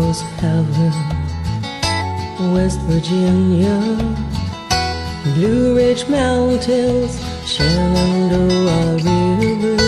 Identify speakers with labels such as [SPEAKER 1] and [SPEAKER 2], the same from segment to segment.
[SPEAKER 1] was heaven. West Virginia, Blue Ridge Mountains, Shenandoah River.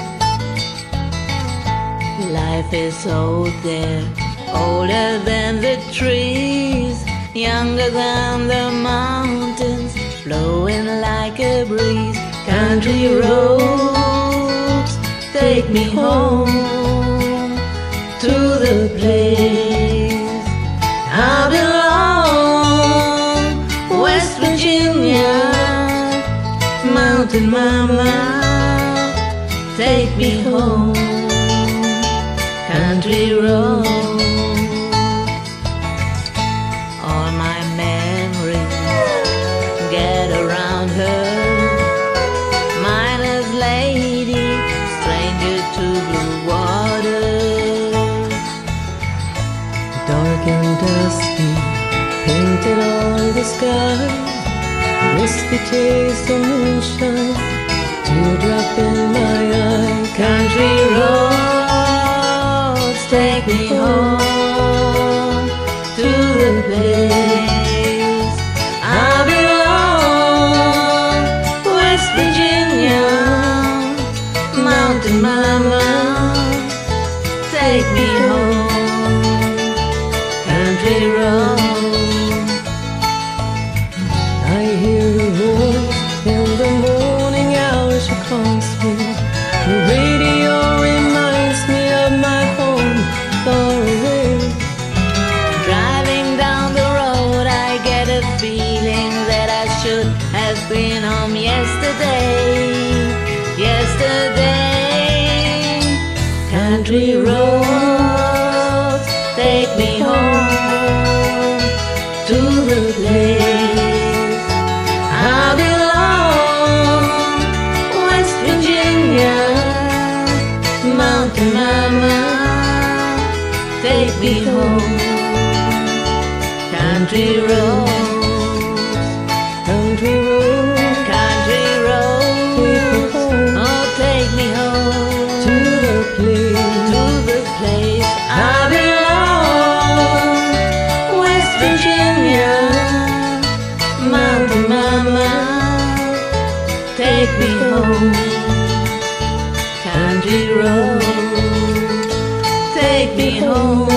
[SPEAKER 2] Life is old there, older than the trees, younger than the mountains, blowing like a breeze. Country roads take me home to the place I belong. West Virginia, Mountain Mama, take me home. Country roads, all my memories get around her. Miner's lady, stranger to blue water.
[SPEAKER 1] Dark and dusty, painted on the sky, whiskey taste of moonshine, teardrop in my eye.
[SPEAKER 2] Country roads take me home to the place I belong. West Virginia, Mountain Mama, take me home. Country roads,
[SPEAKER 1] I hear her voice in the morning hours. She calls me. The radio reminds me of my home far away.
[SPEAKER 2] driving down the road, I get a feeling that I should have been home yesterday. Country roads take me home to the place I belong. West Virginia, Mountain Mama, take me home. Country roads,
[SPEAKER 1] Country road,
[SPEAKER 2] country roads, oh take me home
[SPEAKER 1] to the
[SPEAKER 2] place I belong. West Virginia, Mountain Mama, take me home. Country roads, take me home.